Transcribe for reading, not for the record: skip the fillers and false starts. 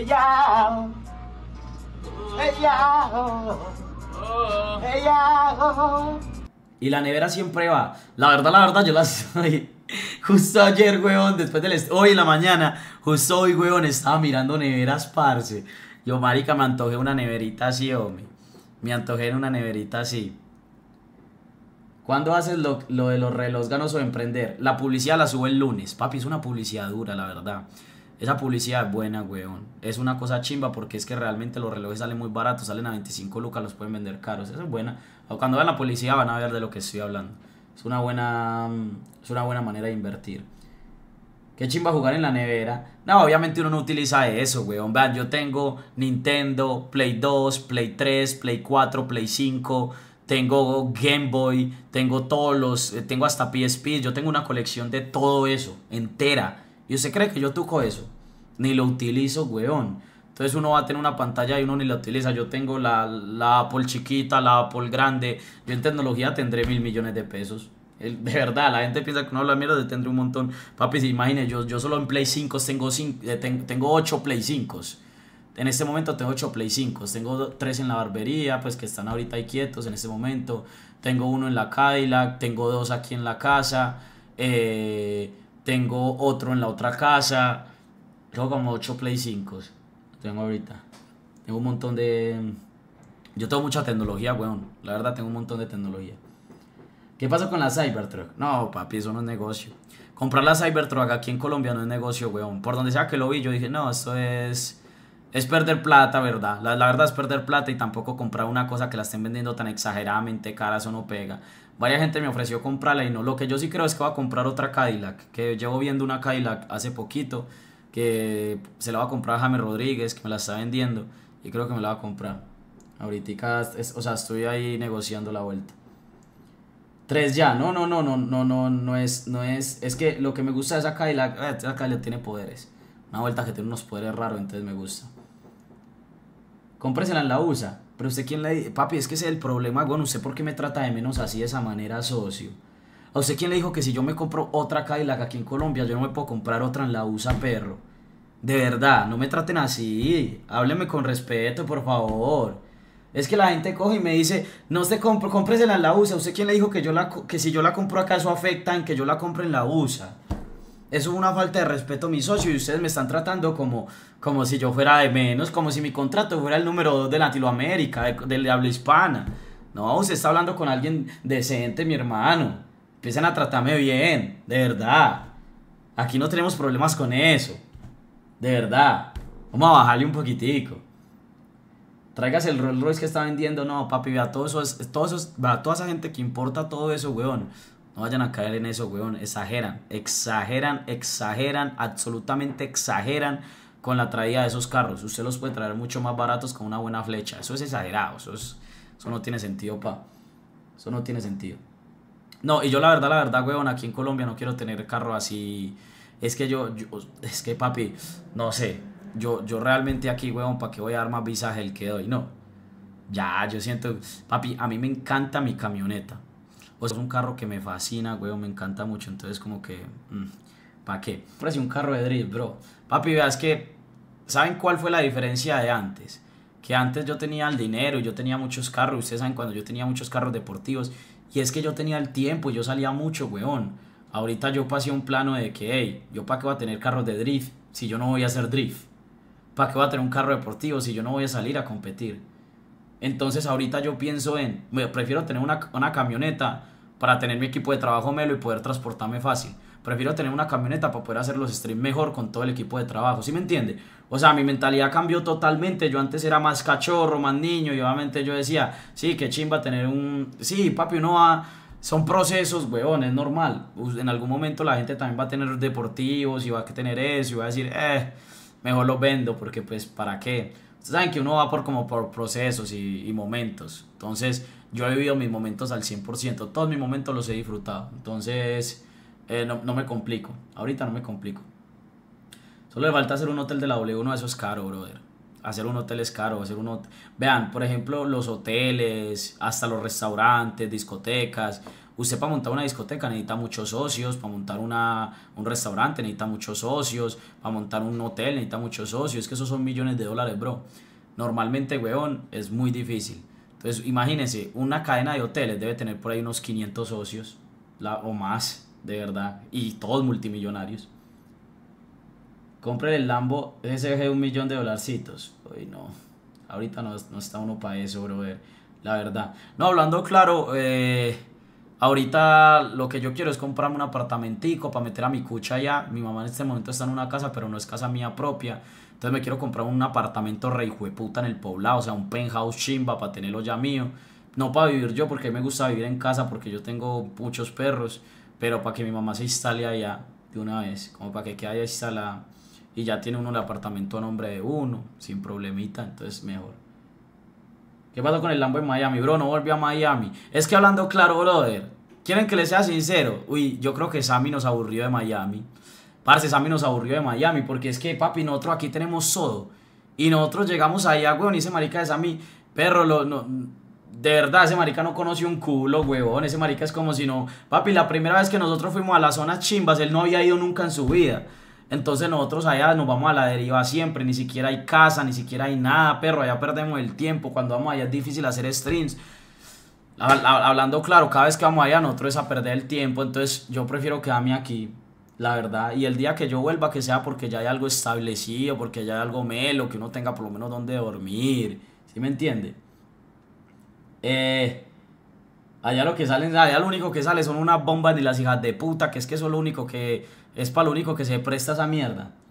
Ella, ella, ella. Y la nevera siempre va. La verdad, yo la soy. Justo ayer, weón, después del... Hoy en la mañana, justo hoy, weón, estaba mirando neveras, parce. Yo, marica, me antojé una neverita así, hombre. Me antojé en una neverita así. ¿Cuándo haces lo de los relojes ganos o emprender? La publicidad la subo el lunes. Papi, es una publicidad dura, la verdad. Esa publicidad es buena, weón. Es una cosa chimba porque es que realmente los relojes salen muy baratos. Salen a 25 lucas, los pueden vender caros. Eso es buena. O cuando vean la publicidad van a ver de lo que estoy hablando. Es una buena manera de invertir. ¿Qué chimba jugar en la nevera? No, obviamente uno no utiliza eso, weón. Vean, yo tengo Nintendo, Play 2, Play 3, Play 4, Play 5... Tengo Game Boy, tengo todos los, tengo hasta PSP, yo tengo una colección de todo eso, entera. ¿Y usted cree que yo toco eso? Ni lo utilizo, weón. Entonces uno va a tener una pantalla y uno ni la utiliza. Yo tengo la Apple chiquita, la Apple grande. Yo en tecnología tendré 1.000 millones de pesos. De verdad, la gente piensa que no habla mierda, yo tendré un montón. Papi, se imagine, yo solo en Play 5 tengo 8 Play 5. En este momento tengo 8 Play 5, tengo 3 en la barbería, pues que están ahorita ahí quietos en este momento. Tengo uno en la Cadillac, tengo 2 aquí en la casa, tengo otro en la otra casa. Tengo como 8 Play 5, tengo ahorita. Tengo un montón de... Yo tengo mucha tecnología, weón. La verdad tengo un montón de tecnología. ¿Qué pasa con la Cybertruck? No, papi, eso no es negocio. Comprar la Cybertruck aquí en Colombia no es negocio, weón. Por donde sea que lo vi, yo dije, no, esto es perder plata, ¿verdad? La verdad es perder plata y tampoco comprar una cosa que la estén vendiendo tan exageradamente cara, eso no pega. Varias gente me ofreció comprarla y no. Lo que yo sí creo es que voy a comprar otra Cadillac, que llevo viendo una Cadillac hace poquito, que se la va a comprar a James Rodríguez, que me la está vendiendo, y creo que me la va a comprar. Ahorita, o sea, estoy ahí negociando la vuelta. 3 ya, no es que lo que me gusta de esa Cadillac tiene poderes. Una vuelta que tiene unos poderes raros, entonces me gusta. Cómpresela en la USA. Pero usted quién le dice, papi, es que ese es el problema, bueno, usted por qué me trata de menos así de esa manera, socio. ¿A usted quién le dijo que si yo me compro otra Cadillac aquí en Colombia, yo no me puedo comprar otra en la USA, perro? De verdad, no me traten así. Hábleme con respeto, por favor. Es que la gente coge y me dice, no se cómpresela en la USA. ¿Usted quién le dijo que si yo la compro acá eso afecta en que yo la compre en la USA? Eso es una falta de respeto a mi socio y ustedes me están tratando como si yo fuera de menos, como si mi contrato fuera el número 2 de Latinoamérica, de habla hispana. No, usted está hablando con alguien decente, mi hermano. Empiecen a tratarme bien, de verdad. Aquí no tenemos problemas con eso. De verdad. Vamos a bajarle un poquitico. Tráigase el Rolls Royce que está vendiendo. No, papi, vea vea toda esa gente que importa todo eso, weón. No vayan a caer en eso, weón. Exageran, absolutamente exageran con la traída de esos carros. Usted los puede traer mucho más baratos con una buena flecha. Eso es exagerado, eso no tiene sentido, pa. Eso no tiene sentido. No, y yo la verdad, weón, aquí en Colombia no quiero tener carro así. Es que es que, papi, no sé. Yo realmente aquí, weón, ¿para qué voy a dar más visaje el que doy? No. Ya, yo siento, papi, a mí me encanta mi camioneta. O sea, es un carro que me fascina, weón, me encanta mucho. Entonces, como que, ¿para qué? Parece un carro de drift, bro. Papi, veas que, ¿saben cuál fue la diferencia de antes? Que antes yo tenía el dinero, yo tenía muchos carros. Ustedes saben cuando yo tenía muchos carros deportivos. Y es que yo tenía el tiempo y yo salía mucho, weón. Ahorita yo pasé un plano de que, hey, ¿yo para qué voy a tener carros de drift si yo no voy a hacer drift? ¿Para qué voy a tener un carro deportivo si yo no voy a salir a competir? Entonces ahorita yo pienso prefiero tener una camioneta para tener mi equipo de trabajo melo y poder transportarme fácil. Prefiero tener una camioneta para poder hacer los streams mejor con todo el equipo de trabajo, ¿sí me entiende? O sea, mi mentalidad cambió totalmente. Yo antes era más cachorro, más niño y obviamente yo decía, sí, qué chimba tener un... Sí, papi, uno va... Son procesos, weón, es normal. En algún momento la gente también va a tener deportivos y va a tener eso y va a decir, mejor lo vendo porque pues, ¿para qué? Ustedes saben que uno va por procesos y momentos. Entonces, yo he vivido mis momentos al 100%. Todos mis momentos los he disfrutado. Entonces, no me complico. Ahorita no me complico. Solo le falta hacer un hotel de la W1, eso es caro, brother. Hacer un hotel es caro. Vean, por ejemplo, los hoteles, hasta los restaurantes, discotecas. Usted para montar una discoteca necesita muchos socios, para montar un restaurante necesita muchos socios, para montar un hotel necesita muchos socios, es que esos son millones de dólares, bro. Normalmente, weón, es muy difícil. Entonces, imagínense, una cadena de hoteles debe tener por ahí unos 500 socios o más, de verdad, y todos multimillonarios. Compre el Lambo SG de 1 millón de dolarcitos. Uy, no. Ahorita no está uno para eso, brother. La verdad. No, hablando claro, ahorita lo que yo quiero es comprarme un apartamentico para meter a mi cucha allá. Mi mamá en este momento está en una casa, pero no es casa mía propia. Entonces me quiero comprar un apartamento re hijueputa en el poblado, o sea, un penthouse chimba para tenerlo ya mío. No para vivir yo, porque me gusta vivir en casa, porque yo tengo muchos perros, pero para que mi mamá se instale allá de una vez, como para que quede allá instalada. Y ya tiene uno el apartamento a nombre de uno, sin problemita, entonces mejor. ¿Qué pasó con el Lambo en Miami? Bro, no volvió a Miami. Es que hablando claro, brother, ¿quieren que les sea sincero? Uy, yo creo que Sammy nos aburrió de Miami. Parce, Sammy nos aburrió de Miami, porque es que, papi, nosotros aquí tenemos todo. Y nosotros llegamos allá, weón, y ese marica de Sammy, perro, de verdad, ese marica no conoció un culo, weón. Ese marica es como si no... Papi, la primera vez que nosotros fuimos a las zonas chimbas, él no había ido nunca en su vida. Entonces nosotros allá nos vamos a la deriva siempre, ni siquiera hay casa, ni siquiera hay nada, perro, allá perdemos el tiempo, cuando vamos allá es difícil hacer streams. Hablando claro, cada vez que vamos allá nosotros es a perder el tiempo, entonces yo prefiero quedarme aquí, la verdad, y el día que yo vuelva que sea porque ya hay algo establecido, porque ya hay algo melo, que uno tenga por lo menos donde dormir, ¿sí me entiende? Eh, Allá lo que salen, allá lo único que sale son unas bombas de las hijas de puta, que es que eso es lo único que, es para lo único que se presta esa mierda.